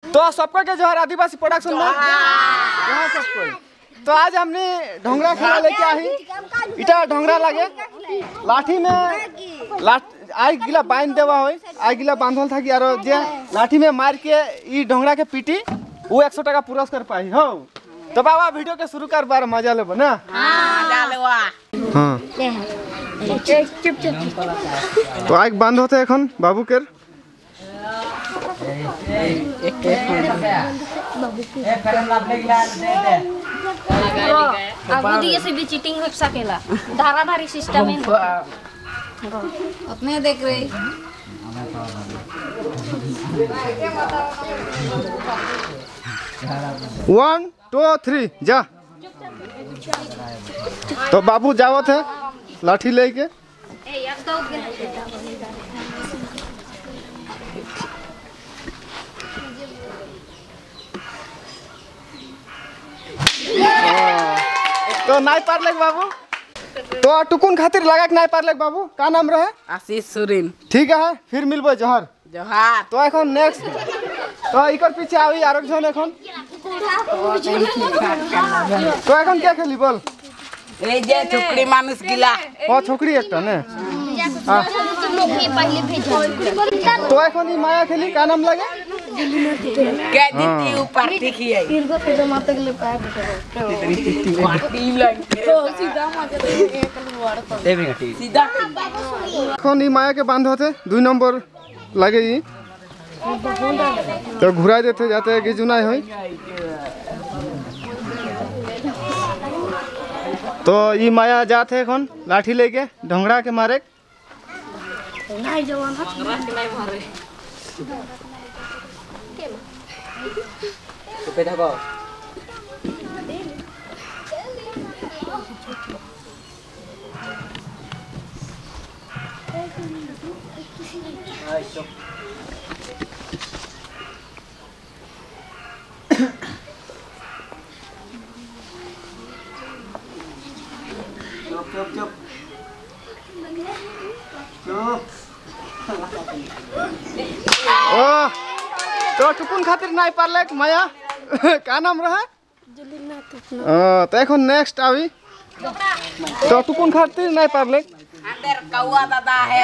तो सबको के जोहर आदिवासी प्रोडक्शन में यहाँ सबको। तो आज हमने ढोंगरा खेला लेके आई। इटा ढोंगरा लगे लाठी में आग गिला बांध देवा हो, आग गिला बांधल था कि यारो जे लाठी में मार के ई ढोंगरा के पीटी वो 100 टका पुरस्कार पाई हो। तो बाबा वीडियो के शुरू कर बार मजा लेबो ना। हाँ तो आग बांध होते एखन बाबू के आगू दिए से भी चीटिंग हो सकेला, धाराधारी सिस्टम है अपने देख रहे। 1 2 3 जा। तो बाबू जावत है लाठी लेके। तो नाई पार लेग बाबू। तो टुकुन खातिर लगा के नाई पार लेग बाबू। का नाम रहे? आशीष सुरीन। ठीक है फिर मिलबो जोहर। जोहार। तो एखन नेक्स्ट तो इकर पीछे आवी आरो जन एखन। तो एखन क्या खेली बोल? ए जे छोकरी मानुस गिला। ओ छोकरी एकटा ने। तो एखन ई माया खेली का नाम लगे? के जीती ऊपर देखी है। इनको तो मारते के लिए पाए तो सीधा मार के सीधा एखन ई माया के बांध होते 2 नंबर लगे ई। तो घुरा देते जाते गिजुनाई होई। तो ई माया जाते एखन लाठी लेके ढोंगरा के मारे। नहीं जवान नहीं मारे तो पे थको चुप चुप ओ तो टुकुन खातिर नाई पारले माया का नाम रहा? तो एखन नेक्स्ट आवी। तो टुकुन खातिर नाई पारले अंदर कौआ दादा है।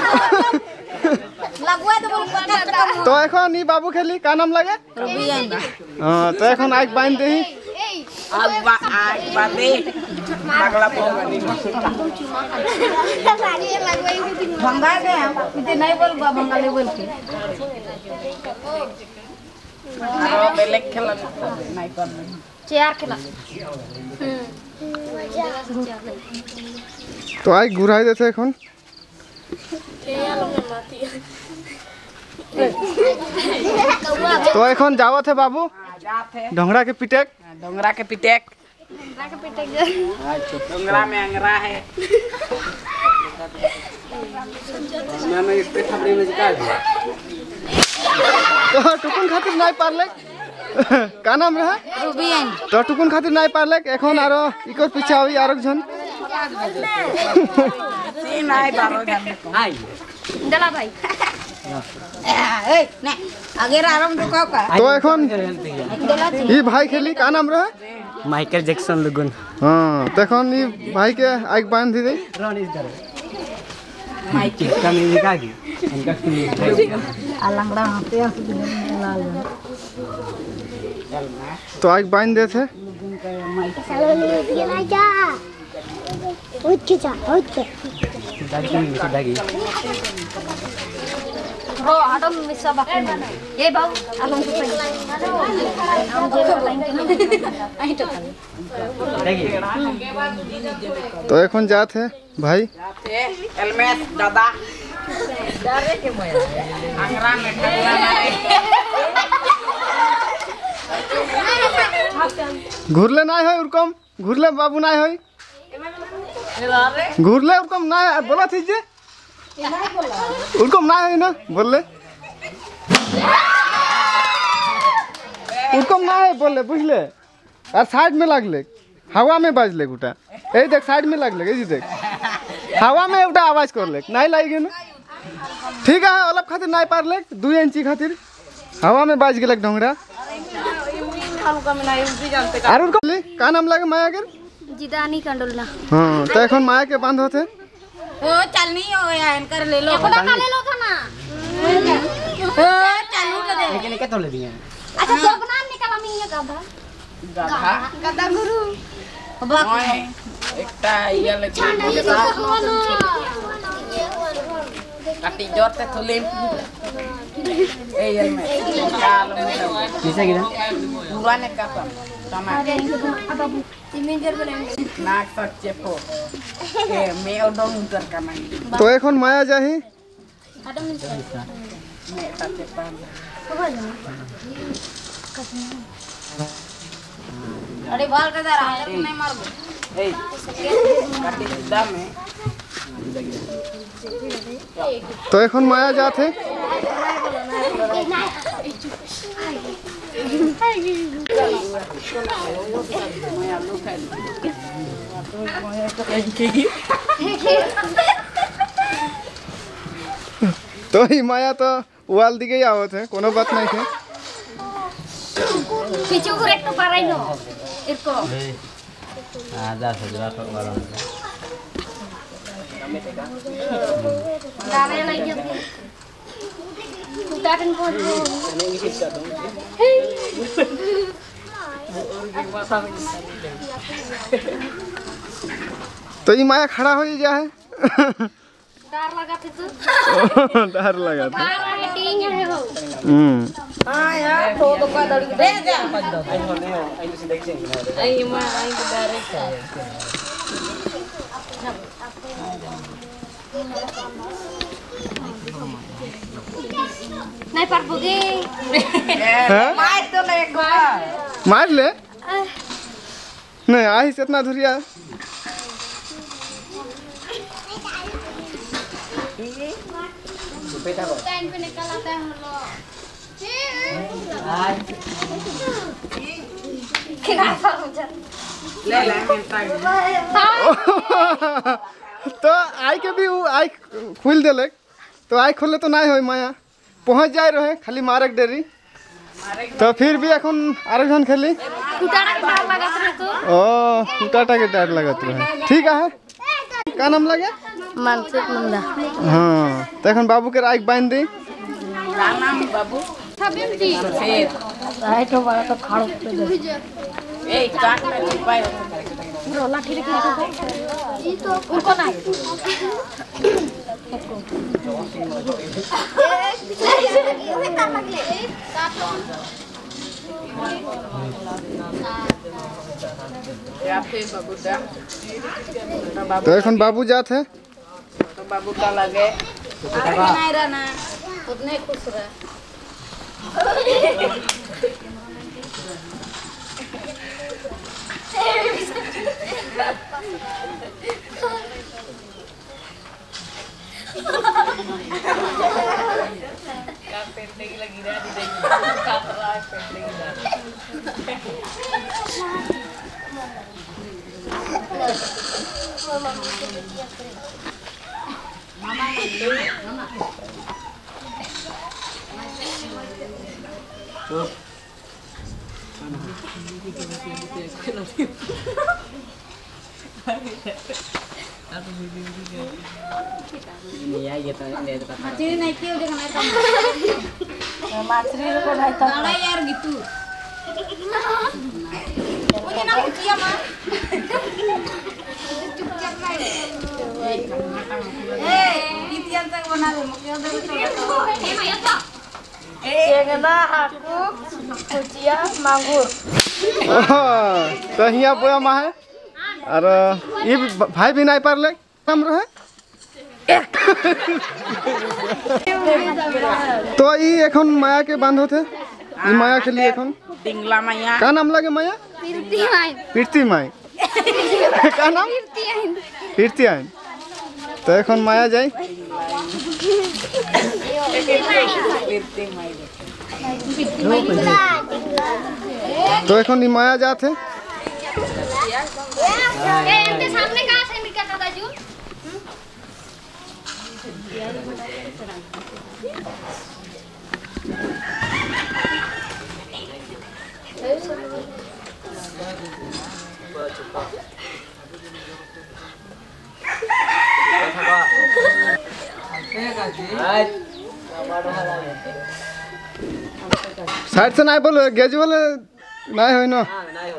तो एखन ई बाबू खेली का नाम लगे? हां तो एखन आग बांध देही। आग बांधे अगला पोगनी भंगा दे। इते नहीं बोल भंगा ले बोल के और बेले खेला नहीं कर चेयर खेला। तो आग घुराई देते एखन। तो एखन जावत है बाबू ढोंगरा के पिटेक। डोंगरा के पिटेक। डोंगरा में अंगरा है। तो टुकुन खातिर नाई पारले का नाम रहा? रूबीन। तो टुकुन खातिर नाई पारले एखन आरो इकर पीछे आवी आरो जन। सी नहीं बारो जाने को आई दला भाई ए ने अगर आराम रुकाओ का। तो एखन ई भाई खेली का नाम रहा? माइकल जैक्सन लगन। हां तो एखन ई भाई के आग बांध दी। माइकल का म्यूजिक आ गई इनका अलंगड़ा हाथे लाल तो आग बांध देते। ब्रो आडम मिसा बाकी नहीं। ए बाबू आलम को हम जे तो एखन जात है भाई हेलमेट दादा डरे के मैं अंगरा में घुरले ना है उरकम घुरले बाबू ना है घुरले उरकम ना बोला थी जे उरकम ना है ना बोले उरकम ना है बोले बुझले और साइड में लागले हवा में बाजले गुटा ए देख साइड में लागले ए देख हवा में उटा आवाज करले नहीं लागे ना ठीक है अलग खातिर नहीं पारले 2 इंची खातिर हवा में बाज गेलक ढोंगरा। और उनका का नाम लगे माया के? जिदानी कंडोलना। हां तो এখন माया के बांध होते। ओ चल नहीं हो या इनकर ले लो। खुदा का ले लो था ना। ओ चालू ले दे। लेकिन क्या तो ले दिए? अच्छा तो नाम निकाला मैं ये गधा। गधा गुरु। एकटा ये ले काटी जोरते थोले ए ये में किसे गिरा? पुराने का टमाटर बाबू इमेजर बनाएंगे नाक तक चेपो ए मैं ओडों कर का नहीं तो এখন माया जाही आदम मिस्टर मैं ता चेपा अरे बाल का जरा नहीं मार ए काटी सीधा में तो এখন माया जाते। तो ही माया तो वाल दिखे ही आवत है, कोनो बात नहीं है। पीछे को रेट तो पाराई नो इनको आजा सजरा तो वाला गाने लगी उतारन को तो ये माया खड़ा हो जा है। डर लगा थे तो डर लगा था। टींग है वो हां यार तो का दड़ी दे जा आई मां आई डायरेक्ट नहीं पर बुगे मार तो ले गो मार ले नहीं आई से इतना धुरिया टाइम पे निकल आता है हम लोग ले ले मिलता तो आई के भी आई खुल देलक तो आई खोले तो नहीं हो माया पहुंच जाए रहे खाली मारक डेरी तो फिर भी এখন আরেকজন খেলি कुटाड़ा के डर लगा थे तो ओ कुटाटा के डर लगत रहे। ठीक है का नाम लगे? मानसिक नंदा हाँ तो এখন बाबू के राइक बांध दी। नाम बाबू छबिम जी फिर राइट हो बड़ा तो खाड़ो पे दे ए काट में छिपाए ब्रो लाठी लेके ये तो उनको नहीं या फिर बाबू दा तो এখন बाबू जात है। तो बाबू का लगे अरे नहीं रहना उतने खुश रह का पेंटिंग लगी रहा दी देखी काट रहा है पेंटिंग ये तो ले दो मछली नहीं क्यों देखना है मछली को नहीं तो ना यार गीतू मुझे ना कुचिया मां चुपचाप ए गीतिया तक बना दे मुझे दे ए मैं तो चेंगना हाकू कुचिया मांगूर तो हिया बोया मा है और ये भाई भी नहीं पारले हम रहे तो ये এখন माया के बांध होते ये माया के लिए এখন टिंगला मैया का नाम लगे माया? फिरती है पीरती माई का नाम? फिरती है पीरती आइन तो এখন माया जाए तो এখন ये माया जाते ए इनके सामने कहां से मिल का दादाजू साइड से नहीं बोलो गेजुअल नहीं हो ना।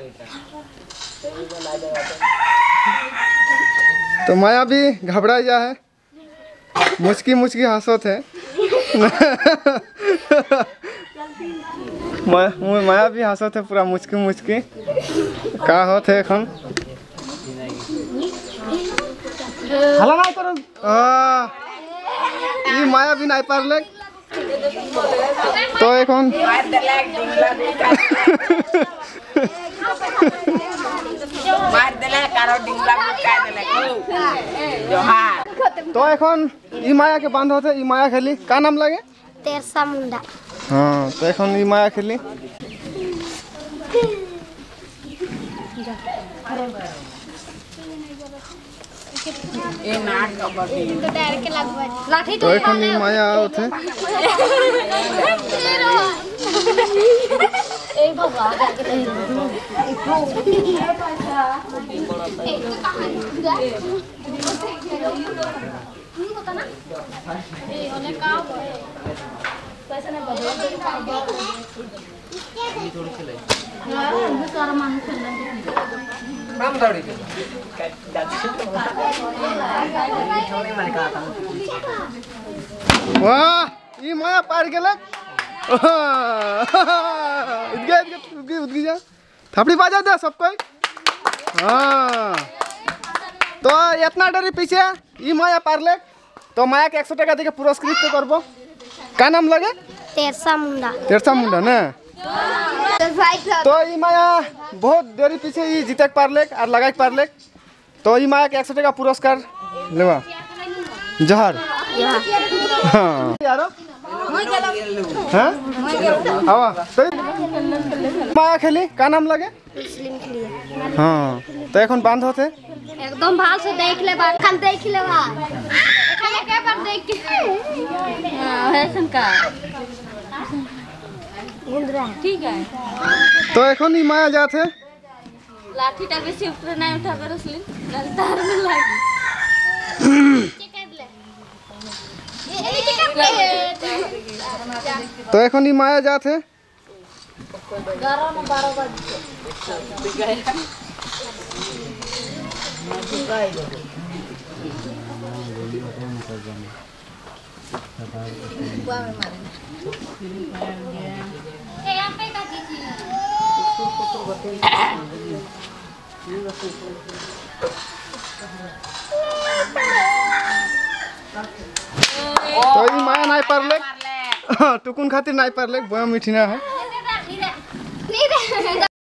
तो माया भी घबरा जा है, मुचकी मुचकी हंसत है। माया भी हंसत है पूरा मुचकी मुचकी। का होत है एखन हला नहीं करो। ई माया भी नहीं पारले तो एखन तो एखन ई माया के बांध होते। ई माया खेली का नाम लगे? तेरसा मुंडा। हाँ तो एखन ई माया खेली। लाठी तो एखन ई माया होते। ए भगवान वाह ई माया पार गेले। उदगी जा थपड़ी बाजा दे सब कोई। हाँ तो इतना डरी पीछे ई माया पारले तो माया के 100 टका देके पुरस्कृत तो करबो। का नाम लगे? तेरसा मुंडा। तेरसा मुंडा ना। तो ई माया बहुत देरी पीछे ई जीते पारले और लगा पारले तो ई माया के 100 टका पुरस्कार लेवा जहर। हाँ यारो हाँ आवा तो माया खेली का नाम लगे? हाँ तो एखन बांध होते एकदम भाल से देख ले बात खान देख ले बा खाने के बार देख के हां है का गुंदरा ठीक है। तो एखन ई माया जाते लाठीटा बेसी ऊपर नहीं उठा बरसली तार में लागी तो एखन ई माया जाते 11-12 बजे तो ई माया नहीं पारले टुकुन खातिर नहीं पारले बया मिठिना है।